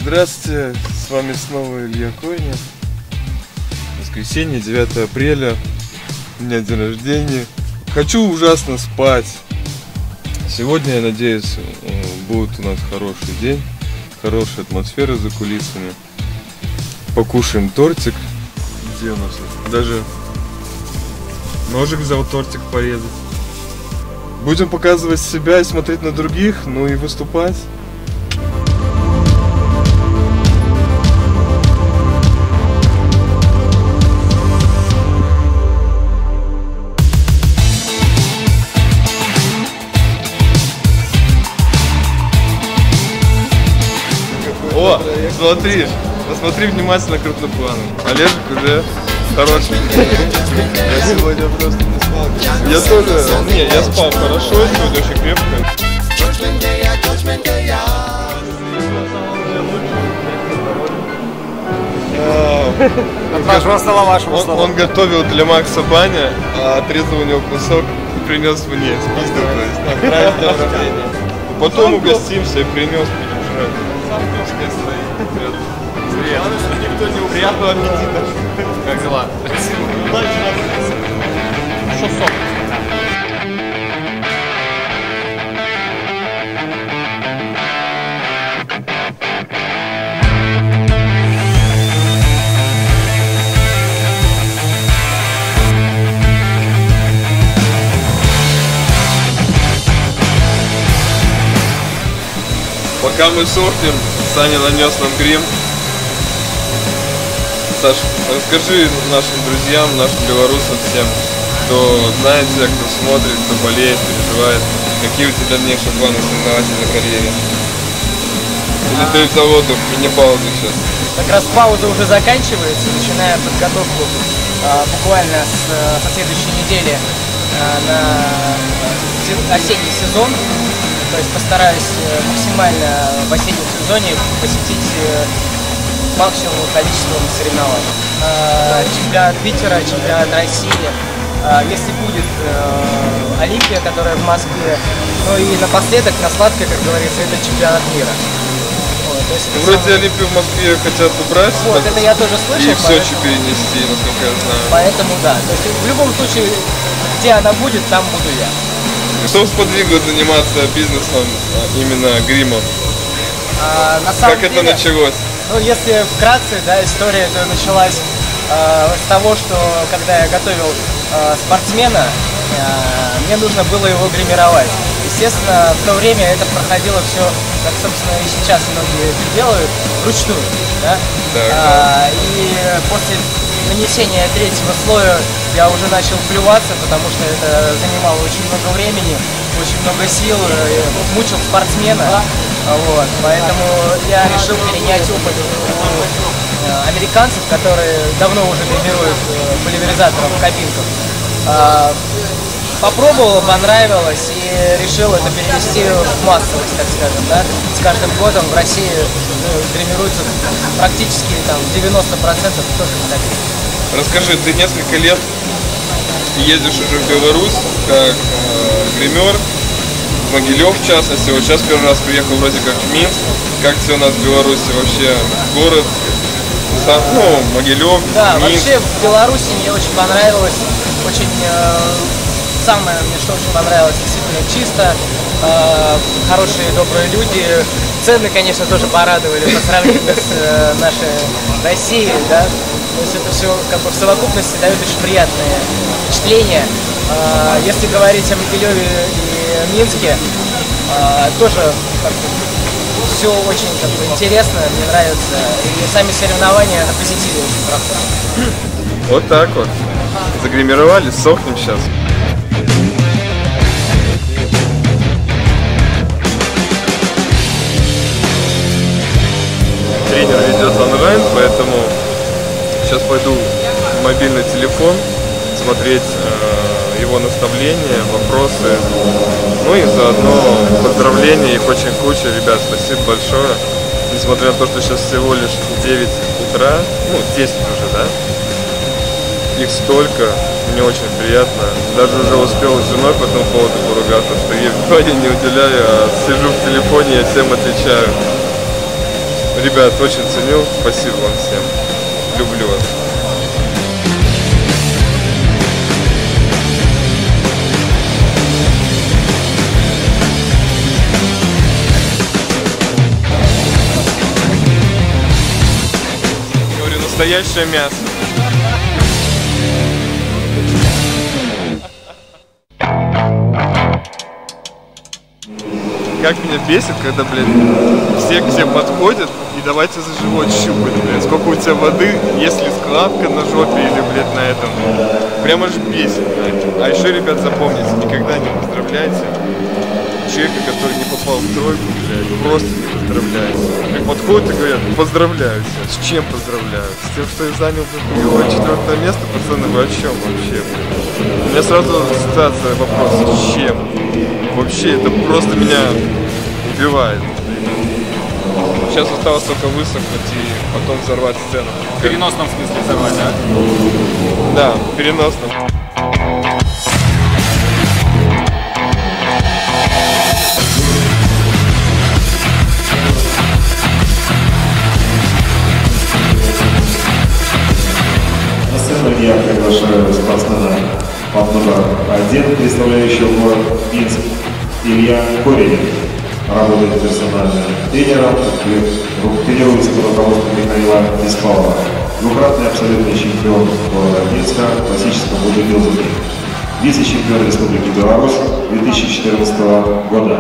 Здравствуйте, с вами снова Илья Койня. Воскресенье, 9 апреля, у меня день рождения. Хочу ужасно спать. Сегодня, я надеюсь, будет у нас хороший день, хорошая атмосфера за кулисами. Покушаем тортик. Где у нас? Даже ножик взял тортик порезать. Будем показывать себя и смотреть на других, ну и выступать. О, смотри, посмотри внимательно крупным планом. Олежек уже хороший. Я сегодня просто не спал. Я тоже, не, я спал хорошо, сегодня очень крепко. Он готовил для Макса баня, а отрезал у него кусок и принес мне. Потом угостимся и принес. Приятного аппетита. Как дела? Пока мы сохнем, Саня нанес нам грим. Саш, расскажи нашим друзьям, нашим белорусам всем, кто знает тебя, кто смотрит, кто болеет, переживает, какие у тебя дальнейшие планы в соревновательной карьере? Или ты взял отдых, мини-паузу сейчас? Как раз пауза уже заканчивается, начиная подготовку буквально со следующей недели на осенний сезон. То есть постараюсь максимально в осеннем сезоне посетить максимум количеством соревнований. Чемпионат Питера, чемпионат России, если будет Олимпия, которая в Москве, ну и напоследок, на сладкое, как говорится, это чемпионат мира. Вот, то есть вроде Олимпию в Москве хотят убрать, вот, это я тоже слышал, и в Сочи перенести, насколько я знаю. Поэтому да, то есть в любом случае, где она будет, там буду я. Что сподвигло заниматься бизнесом, именно гримом? Как это началось? Ну, если вкратце, да, история это началась с того, что когда я готовил спортсмена, мне нужно было его гримировать. Естественно, в то время это проходило все, как, собственно, и сейчас многие это делают, вручную. Да? И после нанесения третьего слоя я уже начал плюваться, потому что это занимало очень много времени, очень много сил, мучил спортсмена. Вот, поэтому я решил перенять опыт американцев, которые давно уже гримируют поливеризатором в кабинках. Попробовал, понравилось и решил это перевести в массовость, так скажем. Да? С каждым годом в России гримируется практически там 90% только в кабинках. Расскажи, ты несколько лет ездишь уже в Беларусь как гример, в Могилев в частности, вот сейчас первый раз приехал вроде как в Минск. Как тебе у нас в Беларуси вообще город, ну, Могилев, да, Минск? Вообще в Беларуси мне очень понравилось, очень, самое мне что очень понравилось, действительно чисто, хорошие, добрые люди. Цены, конечно, тоже порадовали по сравнению с нашей Россией, да. То есть это все как бы в совокупности дает очень приятное впечатление. Если говорить о Могилеве и Минске, тоже как бы, все очень как бы, интересно, мне нравится. И сами соревнования на позитиве очень проходят. Вот так вот. Загримировали, сохнем сейчас. Тренер ведет онлайн, поэтому сейчас пойду в мобильный телефон смотреть его наставления, вопросы, ну и заодно поздравления, их очень куча. Ребят, спасибо большое. Несмотря на то, что сейчас всего лишь 9 утра, ну 10 уже, да? Их столько, мне очень приятно. Даже уже успел с женой по этому поводу поругаться, что ей внимания не уделяю, а сижу в телефоне, я всем отвечаю. Ребят, очень ценю. Спасибо вам всем. Люблю вас. Говорю, настоящее мясо. Как меня бесит, когда, блядь, все к тебе подходят и давайте за живот щупать, блядь. Сколько у тебя воды, есть ли складка на жопе или, блядь, на этом. Прямо аж бесит, блядь. А еще, ребят, запомните, никогда не поздравляйте человека, который не попал в тройку, блядь. Просто не поздравляйте. Как подходят и говорят, поздравляю тебя. С чем поздравляю? С тем, что я занял, блядь, 4-е место, пацаны, вы о чем вообще, блядь? У меня сразу ассоциация вопроса, с чем? Вообще, это просто меня убивает. Сейчас осталось только высохнуть и потом взорвать сцену. В переносном смысле взорвать, да? Да, в переносном. На сцену я приглашаю спортсмена под номер 1, представляющего город Минск, Илья Коренев. Работает персональным тренером, тренируется под руководством Михаила Беспалова. Двукратный абсолютный чемпион города Минска в классическом бодибилдинге. Вице-чемпион Республики Беларусь 2014 года.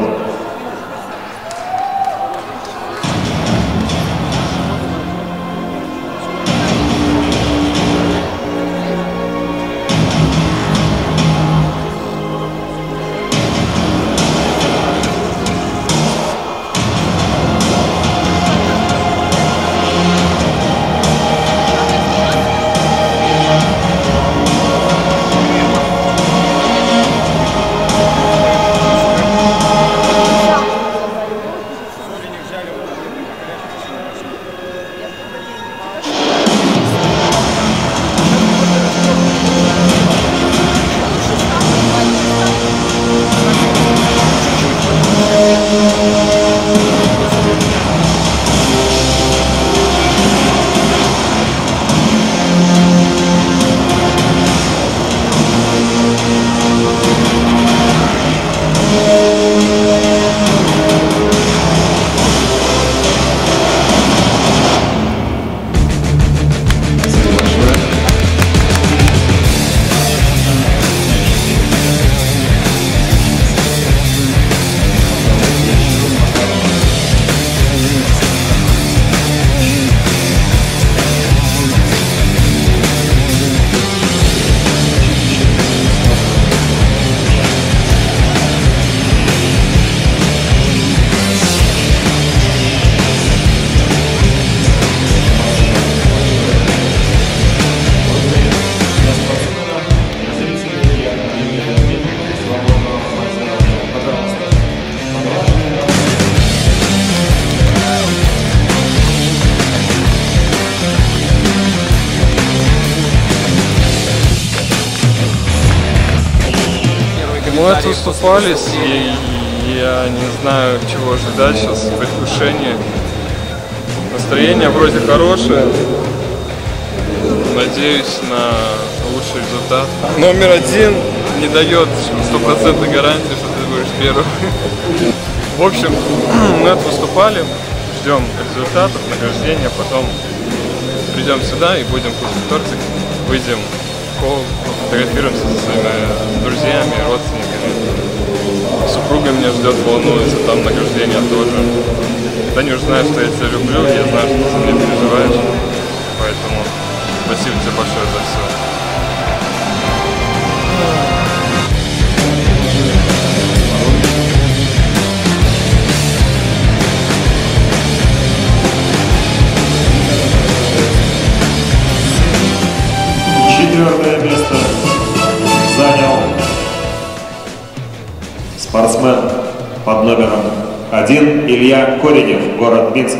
Мы отступались, и я не знаю, чего ожидать сейчас, предвкушение. Настроение вроде хорошее. Надеюсь на лучший результат. Номер 1 не дает стопроцентной гарантии, что ты будешь первым. В общем, мы выступали, ждем результатов, награждения, потом придем сюда и будем кушать тортик, выйдем в холл, фотографируемся со своими друзьями, родственниками. Супруга меня ждет, волнуется, там награждение тоже. Танюш знает, что я тебя люблю, я знаю, что ты за меня переживаешь, поэтому спасибо тебе большое за все. Четвертое место занял спортсмен под номером 1 Илья Коренев, город Минск.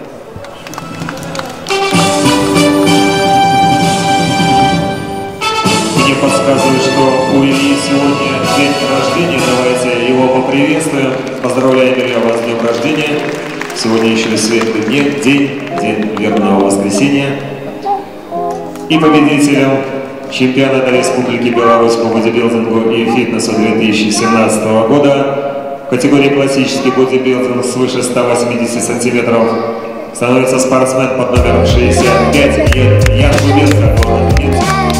Мне подсказывают, что у Ильи сегодня день рождения. Давайте его поприветствуем. Поздравляем, Илья, вас с днем рождения. Сегодня еще светлый день верного воскресенья. И победителем чемпионата Республики Беларусь по бодибилдингу и фитнесу 2017 года в категории классический бодибилдинг свыше 180 сантиметров становится спортсмен под номером 65 Ян Губенко, город Минск.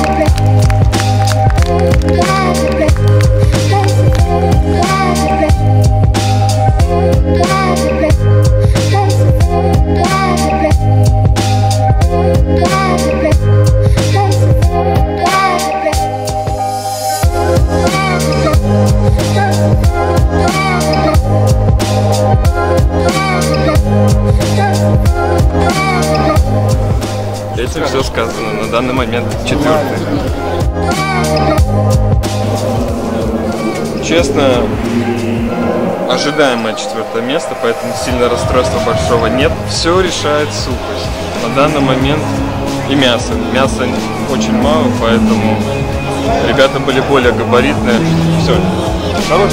Этим все сказано. На данный момент 4-й. Честно, ожидаемое 4-е место, поэтому сильно расстройства большого нет. Все решает сухость. На данный момент и мясо. Мяса очень мало, поэтому ребята были более габаритные. Все. Хорош.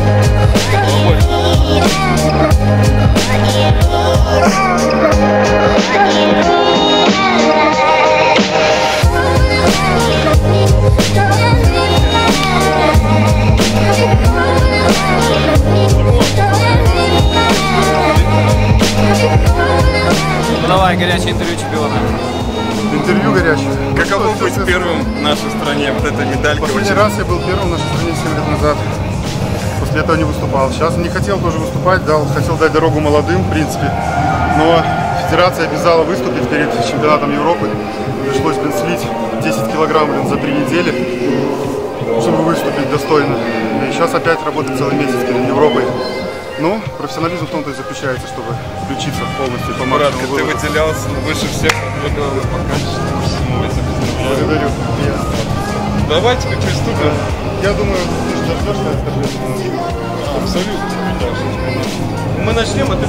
Ну давай, горячее интервью чемпиона. Интервью горячее. Каково быть первым в нашей стране? Вот эта медалька. Последний раз я был первым в нашей стране 7 лет назад. После этого не выступал. Сейчас не хотел тоже выступать, хотел дать дорогу молодым, в принципе. Но федерация обязала выступить перед чемпионатом Европы. Пришлось, слить 10 килограмм, за 3 недели, чтобы выступить достойно. И сейчас опять работать целый месяц перед Европой. Ну, профессионализм в том-то и заключается, чтобы включиться полностью по Марат, максимуму. ты выделялся выше всех по качеству. Благодарю. Давайте приступим. Я думаю, ты же дождешься от торжественного. Абсолютно. Мы начнем, а ты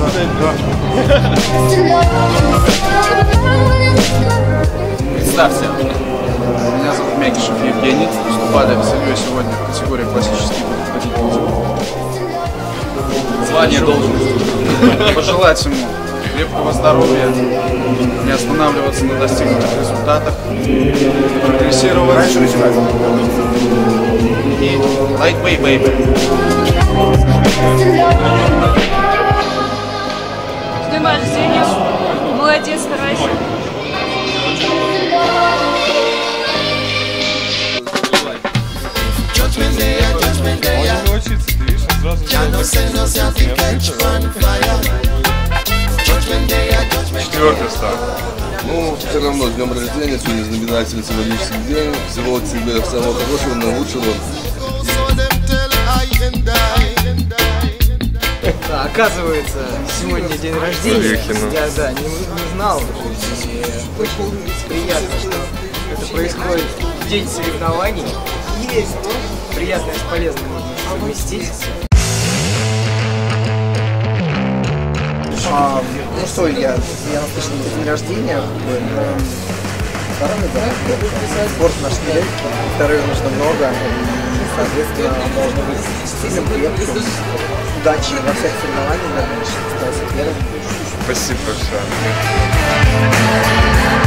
Представься. Меня зовут Мякишев Евгений. Выступали в Сельве сегодня в категории классический бодибилдинг. Звание должности. Пожелать ему крепкого здоровья, не останавливаться на достигнутых результатах, прогрессировать. И lightweight, baby. С днем рождения. Молодец, старайся. Четвертый старт. Ну, все равно, с днем рождения, сегодня знаменательный символический день. Всего тебе самого хорошего, наилучшего. Да, оказывается, сегодня день рождения. Илюхина. Я не знал. И очень приятно, что это происходит в день соревнований. Приятное с полезным можно совместить. Ну что, я наслышан день рождения. Здоровья, да. Спорт наш мир, здоровья нужно много. И, соответственно, должно быть сильным, крепким. Удачи во всех соревнованиях, старайся первым. Спасибо большое.